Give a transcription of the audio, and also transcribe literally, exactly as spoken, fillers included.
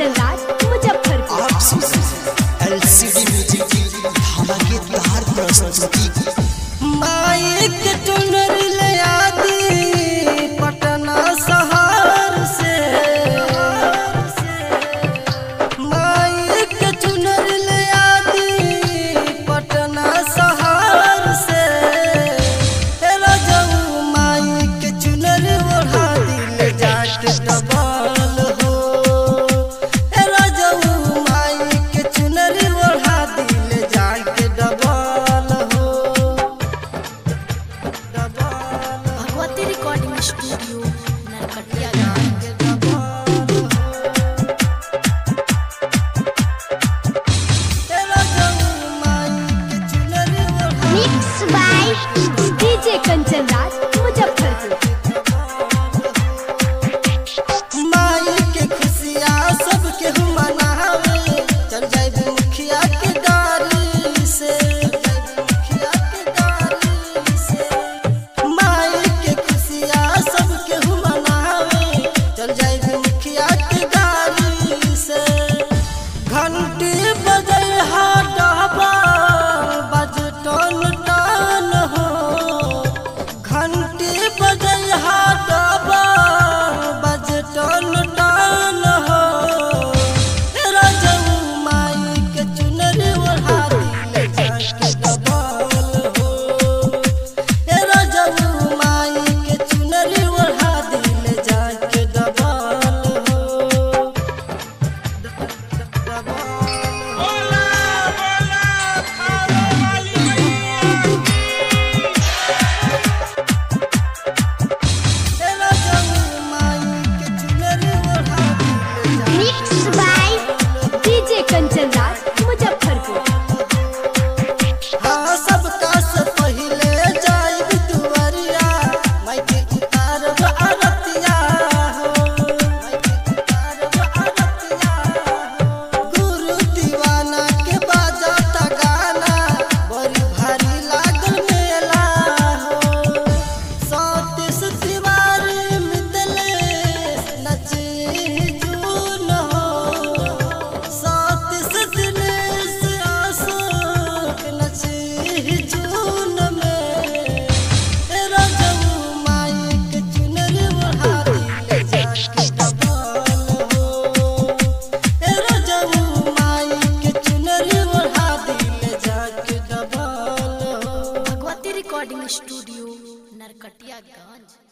कंचन राज मुजफ्फरपुर। आप सुन LCD music की धमाकेदार प्रस्तुति। माइक चुनर ले आदि पटना शहर से, माइक चुनर ले आदि पटना शहर से। राजाऊ माइक चुनर ओढ़ा दिल जाट डबल हो। राजाऊ माइक चुनर ओढ़ा दिल जाट डबल हो। Bhagwati recording studio Narkatiya. Mix by DJ Kanchan Raj Muzaffarpur. माई के खुशिया सबके हम मनावे, चल जाए मुखिया के गाड़ी से, मुखिया के गाड़ी से। माई के खुशिया सबके हम मनावे, चल जाए मुखिया के गाड़ी से। घंटी बजे हाडबा बज टन टन हो। घंटी बजे हाडबा बज टन टन हो। राजाऊ माई के चुनर ओढ़ा दिल जाके डबल हो। राजाऊ माई के चुनर ओढ़ा दिल जाके डबल हो। Mix by DJ Kanchan Raj Muzaffarpur. हाँ सबका से पहिले जाइब दुआरिया, माई के उतारब आरतिया हो। माई के उतारब आरतिया हो। गुरु दीवाना के बाजाता गाना, बड़ी भारी लागल मेला हो। सतीश तिवारी मिथिलेश नचे जून हो। सतीश दिनेश अशोक नचे जून में। राजाऊ माई के चुनर ओढ़ा दिल जाके डबल हो। राजाऊ माई के चुनर ओढ़ा दिल जाके डबल हो। Bhagwati recording studio Narkatiaganj.